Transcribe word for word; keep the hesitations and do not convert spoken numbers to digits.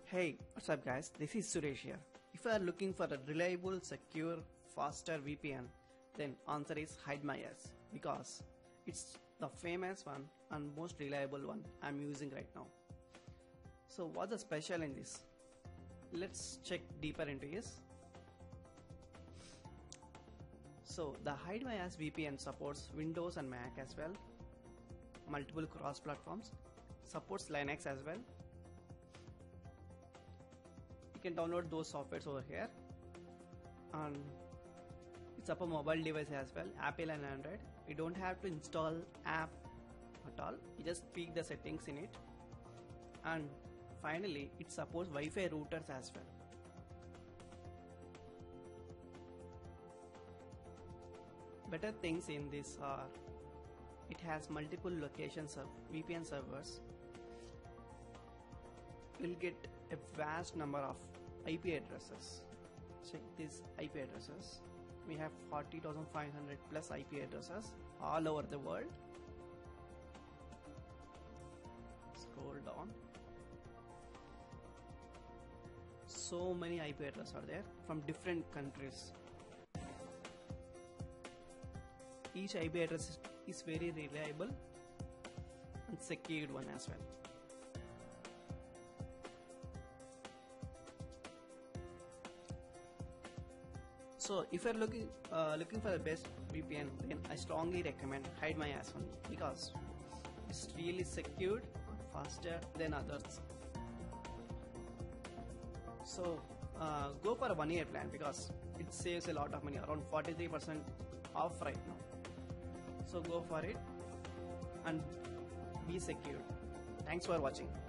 Hey, what's up guys, this is Suresh here. If you are looking for a reliable, secure, faster V P N, then answer is Hidemyass because it's the famous one and most reliable one I'm using right now. So what's the special in this? Let's check deeper into this. So the Hidemyass V P N supports Windows and Mac as well, multiple cross platforms, supports Linux as well. You can download those softwares over here, and it's up a mobile device as well, Apple and Android. You don't have to install app at all, you just tweak the settings in it. And finally, it supports Wi-Fi routers as well. Better things in this are it has multiple locations of V P N servers. You'll get a vast number of I P addresses. Check these I P addresses. We have forty thousand five hundred plus I P addresses all over the world. Scroll down. So many I P addresses are there from different countries. Each I P address is very reliable and secured one as well. So if you're looking uh, looking for the best V P N, then I strongly recommend Hidemyass one because it's really secured, faster than others. So uh, go for a one year plan because it saves a lot of money, around forty-three percent off right now. So go for it and be secured. Thanks for watching.